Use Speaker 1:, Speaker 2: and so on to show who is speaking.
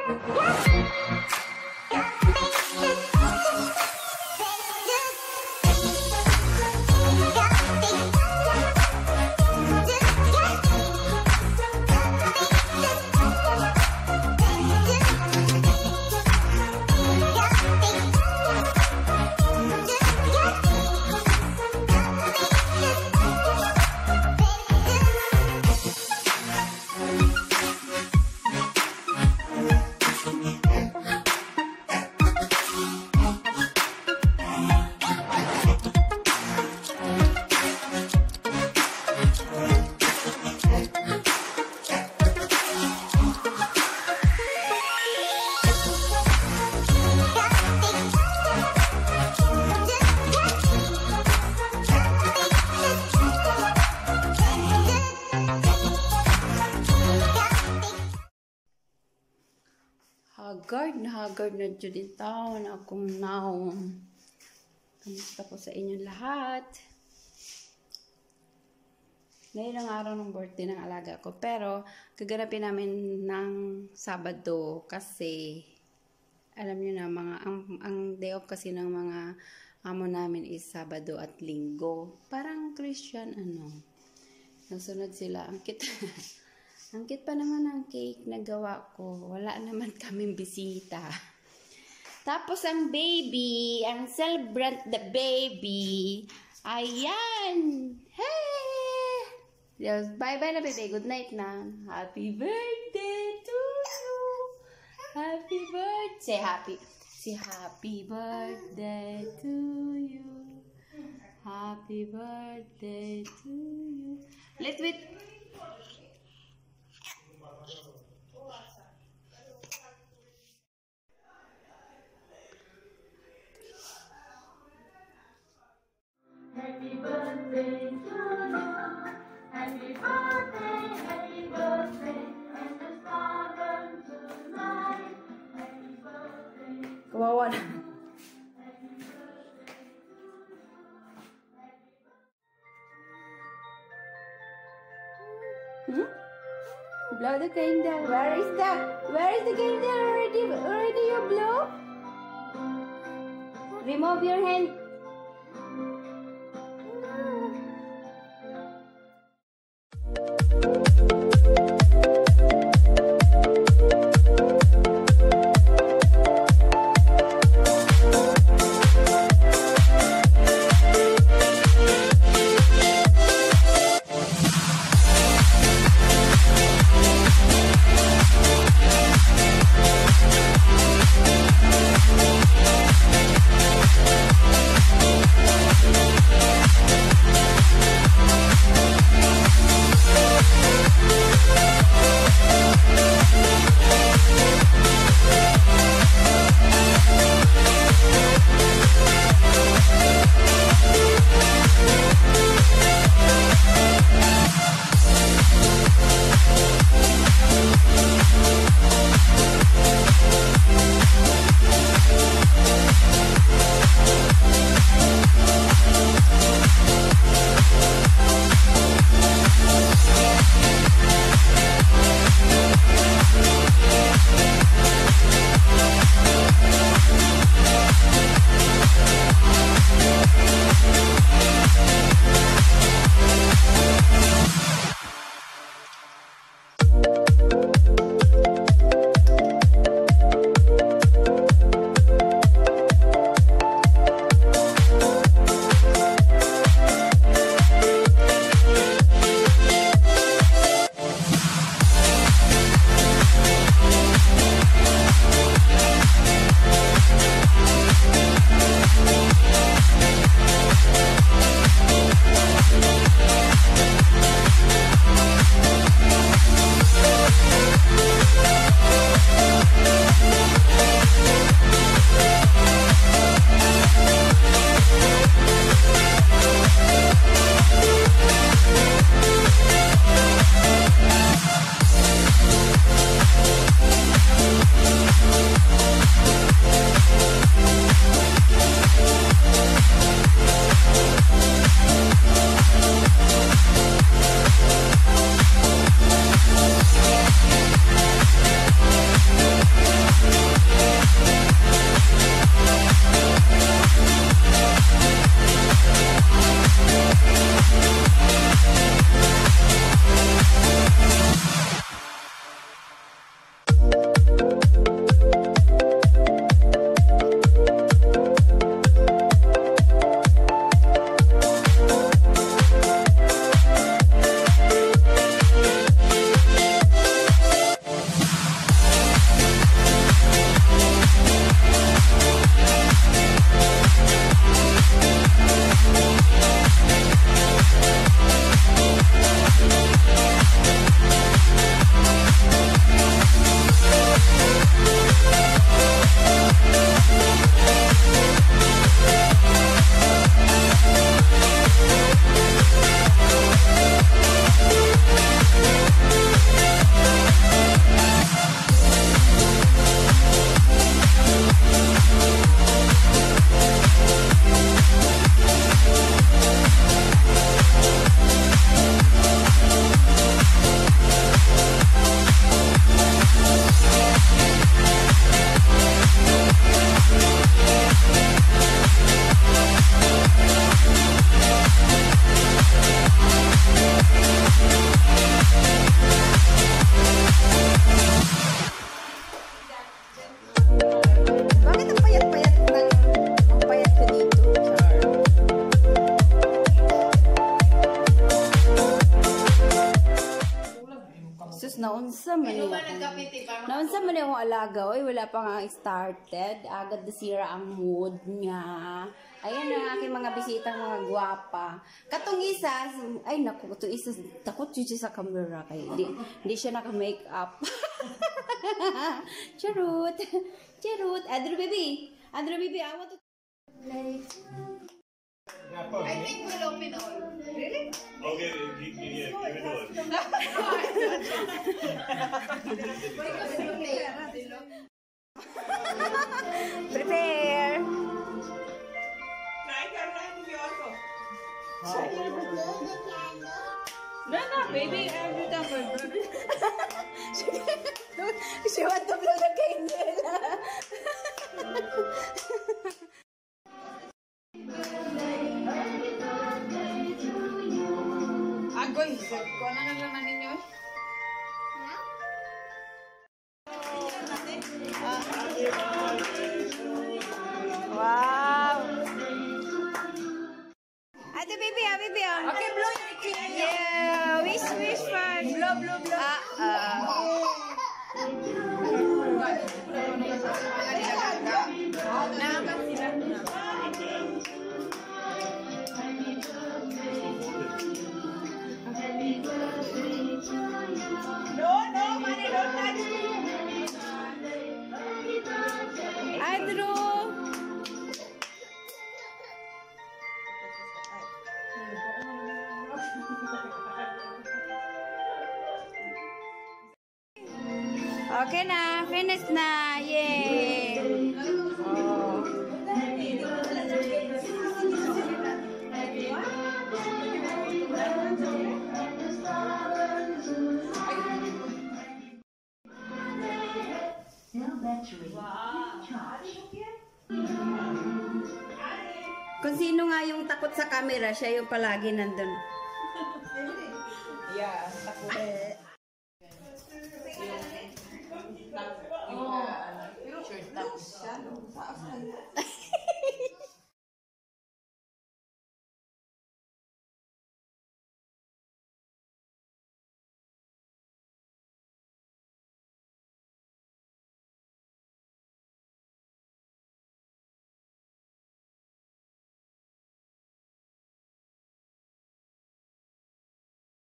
Speaker 1: Haggard na dyan din taon akong naon. Kamusta po sa inyong lahat? Ngayon ang araw ng birthday ng alaga ko. Pero, gaganapin namin ng Sabado kasi alam nyo na, ang day off kasi ng mga amo namin is Sabado at Linggo. Parang Christian, nasunod sila. Ang cute. Ang cute pa naman ang cake na gawa ko. Wala naman kaming bisita. Tapos ang baby, ang celebrant the baby. Ayan! Hey! Bye-bye na baby. Good night na. Happy birthday to you. Happy birthday. Say happy. Say happy birthday to you. Happy birthday to you. Let's wait.
Speaker 2: Happy birthday to you. Happy birthday, and the star burns tonight. Happy birthday.
Speaker 1: Kawawa na. Blow the candle. Where is the candle? Already you blow? Remove your hand. Sus, naunsa man niya. Naunsa man niya akong alaga. Oy, wala pa nga started. Agad nasira ang mood niya. Ayan ang aking mga bisitang mga gwapa. Katong isa, ay naku, katong isa, takot yun siya sa camera. Kaya hindi siya naka-makeup. Charot. Charot. Andrew baby, I want to play.
Speaker 3: I think we'll open all. Really?
Speaker 4: Okay, give it all.
Speaker 1: Prepare.
Speaker 3: No, baby, every time
Speaker 1: She want to blow the candle.
Speaker 3: Agoy, kung ano na naman ninyo?
Speaker 1: Wow. Ate baby, baby.
Speaker 3: Okay, blow your candle.
Speaker 1: Yeah, wish first.
Speaker 3: Blow. No, money, don't touch me.
Speaker 1: Andrew. Okay na, finish na. Yay. Oh. Kung sino nga yung takot sa camera, siya yung palagi nandun.
Speaker 3: Yeah, takot.